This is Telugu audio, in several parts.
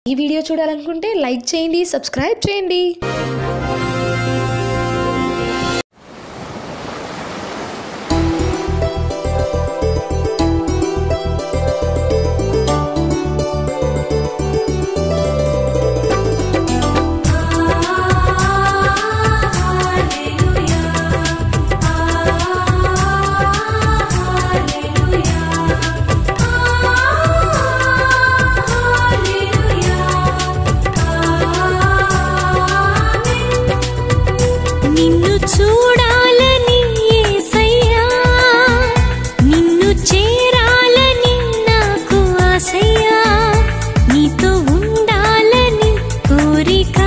ఈ వీడియో చూడాలనుకుంటే లైక్ చేయండి, సబ్స్క్రైబ్ చేయండి. చూడాలని యేసయ్యా, నిన్ను చేరాలని నాకు ఆశయ్యా, నీతో ఉండాలని కోరిక,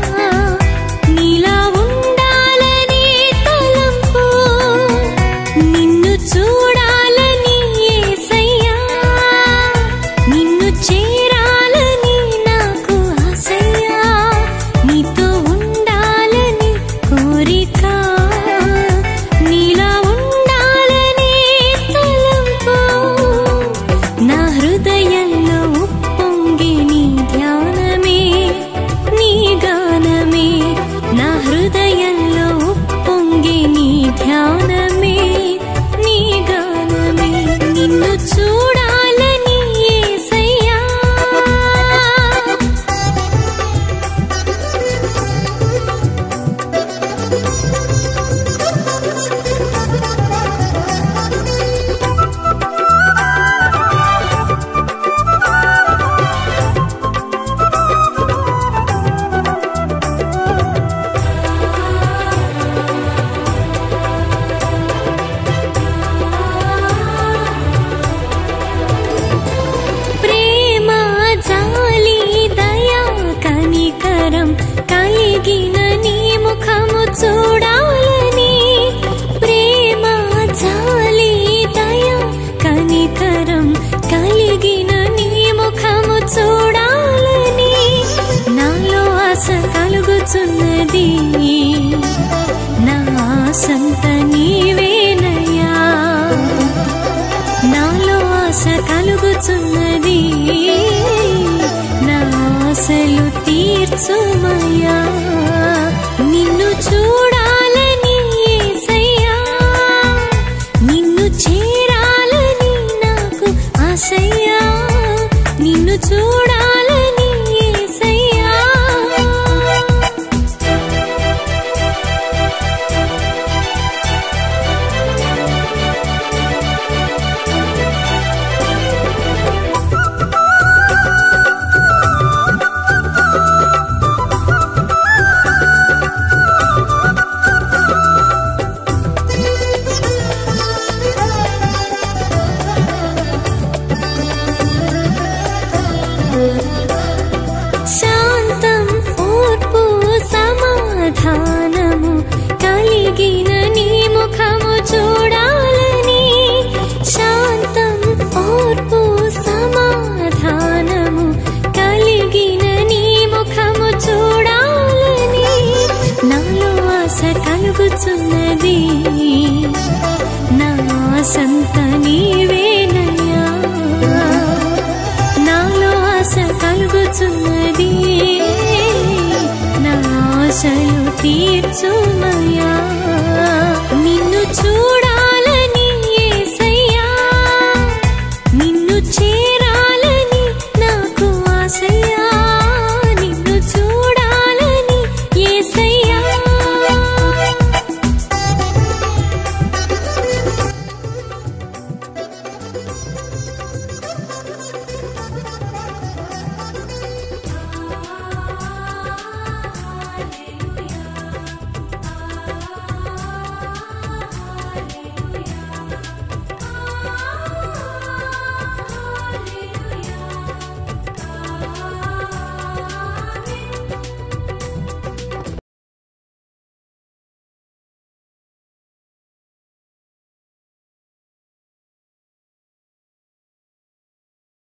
నీలా ఉండాలని తలంపు. నిన్ను చూడాలని యేసయ్యా, నిన్ను చేరాలని నాకు ఆశయ్యా, నీతో ఉండాలని కోరిక. కలిగిన నీ ముఖము చూడాలని, ప్రేమ జాలి దయ కనికరం కలిగిన నీ ముఖము చూడాలని నాలో ఆశ కలుగుతున్నది. నా ఆశంత నీవేనయ్యా, నాలో ఆశ కలుగుతున్నది. నా ఆశలు తీర్చుమయ్యా, నిన్ను చూడాలని యేసయ్యా, నిన్ను చేరాలని నాకు ఆశయ్యా, నిన్ను చూడాలని యేసయ్యా. శాంతం ఓర్పు సమాధానము కలిగిన నీ ముఖము చూడాలని, శాంతం ఓర్పు సమాధానము కలిగిన నీ ముఖము చూడాలని నాలో ఆశ కలుగుతున్నది. నా ఆశంత నీవేనయ్యా, నాలో ఆశ కలుగుతున్నది. నా ఆశలు తీర్చుమయ్యా.